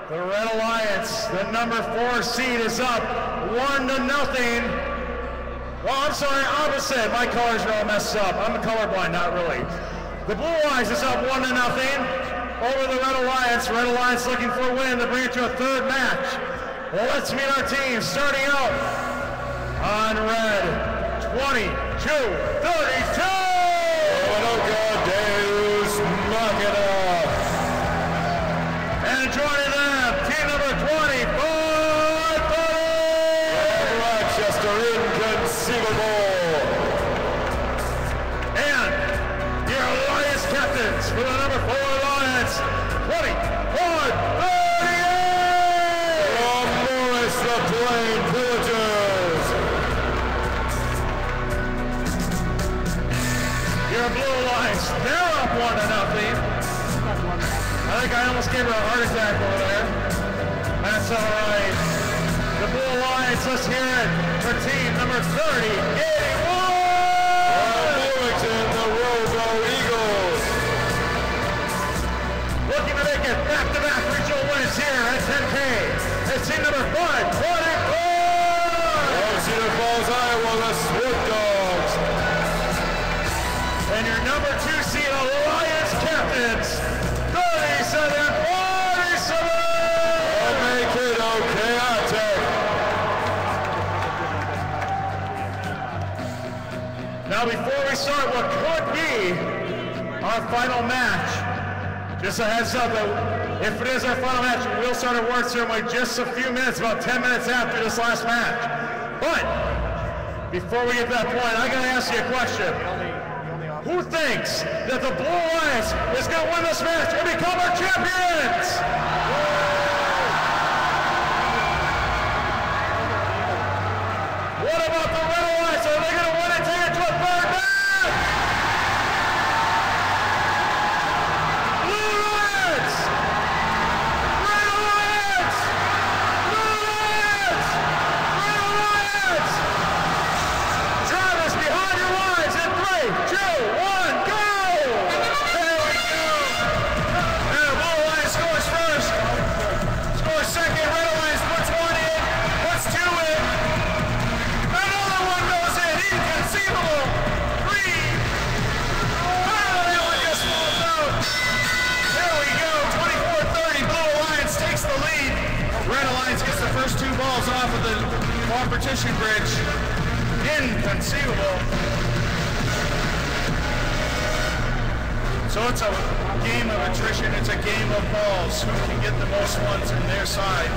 The Red Alliance, the number 4 seed, is up 1-0. Well, I'm sorry, opposite. My colors are all messed up. I'm colorblind, not really. The Blue Alliance is up 1-0 over the Red Alliance. Red Alliance looking for a win to bring it to a third match. Well, let's meet our teams. Starting out on red, 22-32. Mankato. And joining them, team number 24, Rochester, Inconceivable. And your Alliance captains for the number 4 Alliance, 24-38. From Morris, the Plain Villagers. Your Blue Alliance, they're up 1-0. I think I almost gave her a heart attack over there. That's all right. The Blue Alliance, let's hear it for team number 30, 81. Bloomington, the Robo Eagles. Looking to make it back-to-back regional wins here at 10K. It's team number 524. Cedar Falls, Iowa, the Swoop Dogs. And your number 2 seed Alliance captains, 37-47. Mankato Chaotic. Now before we start what could be our final match, just a heads up that if it is our final match, we'll start a word ceremony just a few minutes, about 10 minutes after this last match. But before we get to that point, I gotta ask you a question. Who thinks that the Blue Alliance is going to win this match and become our champions? What about the Red Alliance? Are they going to win and take it to a third match? Blue Alliance! Red Alliance! Blue Alliance! Red Alliance! Travis, behind your lines in 3, 2, 1, go! There we go! And the Blue Alliance scores first. Scores second. Red Alliance puts 1 in, puts 2 in. Another one goes in. Inconceivable. 3. Oh, that one just falls out. There we go. 24-30. Blue Alliance takes the lead. Red Alliance gets the first 2 balls off of the competition bridge. Inconceivable. So it's a game of attrition, it's a game of balls. Who can get the most ones in their side?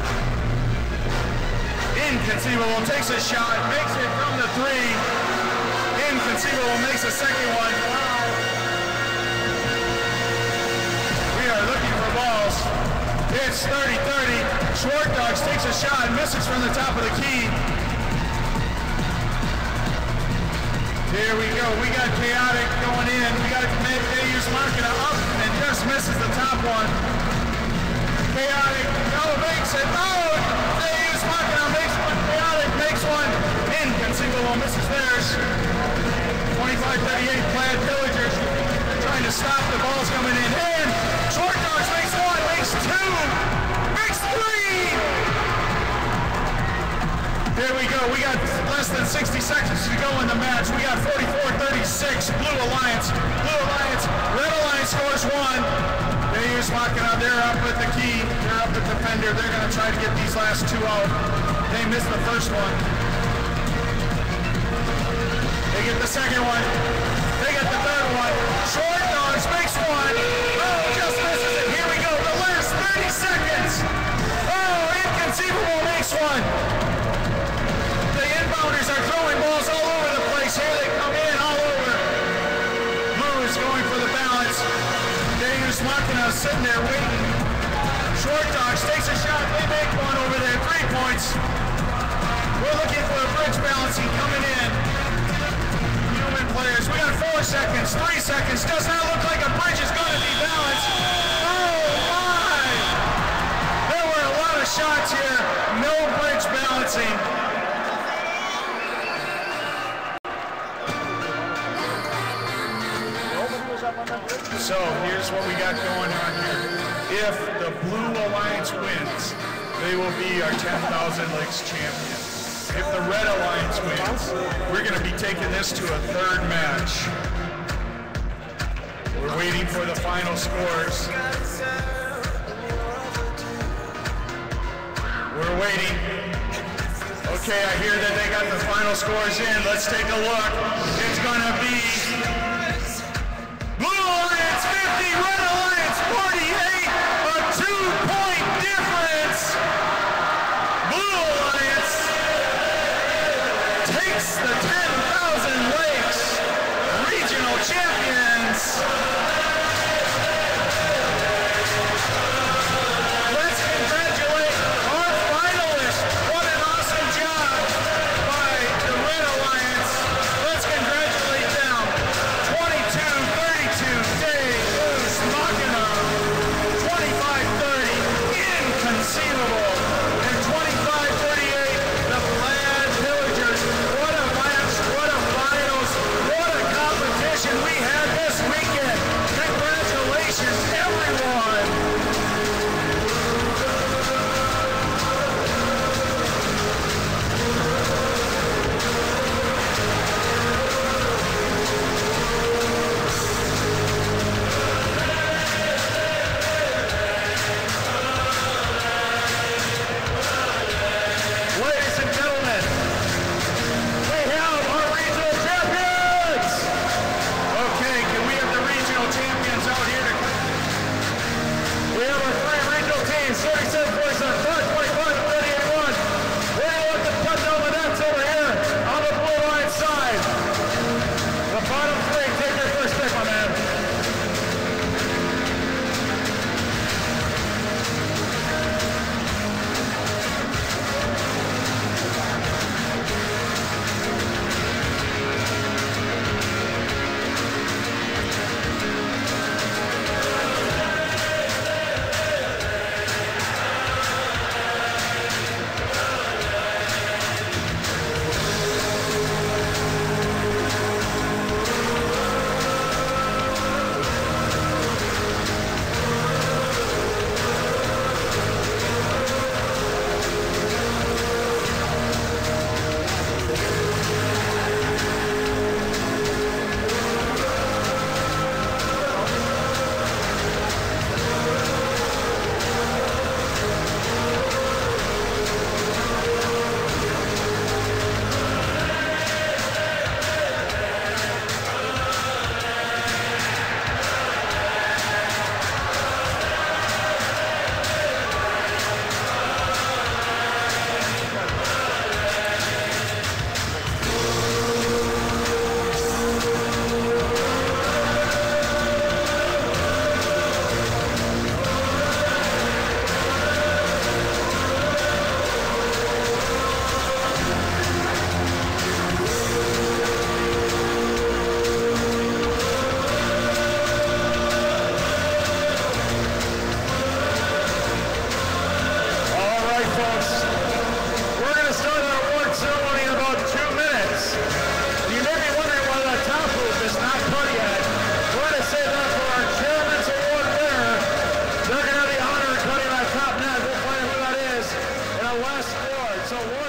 Inconceivable takes a shot, makes it from the 3. Inconceivable makes a second one. We are looking for balls. It's 30-30. Short Dogs takes a shot, misses from the top of the key. Here we go. We got Chaotic going in. We got Mankato Mankato up and just misses the top one. Chaotic, makes it. Mankato makes one. Chaotic makes one. Inconceivable misses theirs. 25-38 Plaid Villagers trying to stop the balls coming in. And Short Dogs makes 1, makes 2, makes 3. There we go. We got less than 60 seconds to go in the match. We got 44-36. Blue Alliance. Red Alliance scores 1. They use Mankato. They're up with the key. They're up with the fender. They're going to try to get these last 2 out. They missed the first one. They get the second one. They get the third one. Short Dogs makes 1. Oh, just misses it. Here we go. The last 30 seconds. Oh, Inconceivable makes 1. Inbounders are throwing balls all over the place. Here they come in all over. Blue is going for the balance. Daniels Mankato sitting there waiting. Short Dogs takes a shot. They make 1 over there. 3 points. We're looking for a bridge balancing coming in. Human players. We got 4 seconds. 3 seconds. Does not look like a bridge is going to be balanced. Oh my! There were a lot of shots here. No bridge balancing. So here's what we got going on here. If the Blue Alliance Alliance wins, they will be our 10,000 Lakes champion. If the Red Alliance wins, we're going to be taking this to a third match. We're waiting for the final scores. We're waiting. Okay, I hear that they got the final scores in. Let's take a look. It's going to be Blue Alliance 50, Red Alliance 48, a 2-point difference. Blue Alliance takes the 10,000 Lakes regional champions. Let's congratulate our finalists. What an awesome job by the Red Alliance. Let's congratulate them. 22-32, Dave, Moose, Mankato. 25-30, Inconceivable. And 25-38, the Plaid Villagers. What a match, what a finals, what a competition we had this weekend. Congratulations, everyone. Ladies and gentlemen, we have our regional champions! Okay, can we have the regional champions out here to... We have our three regional teams, 37, 47, 5, 25, and 38-1. We're going to look to put down the nets over here on the Blue Alliance side. The bottom three, take your first pick, my man. So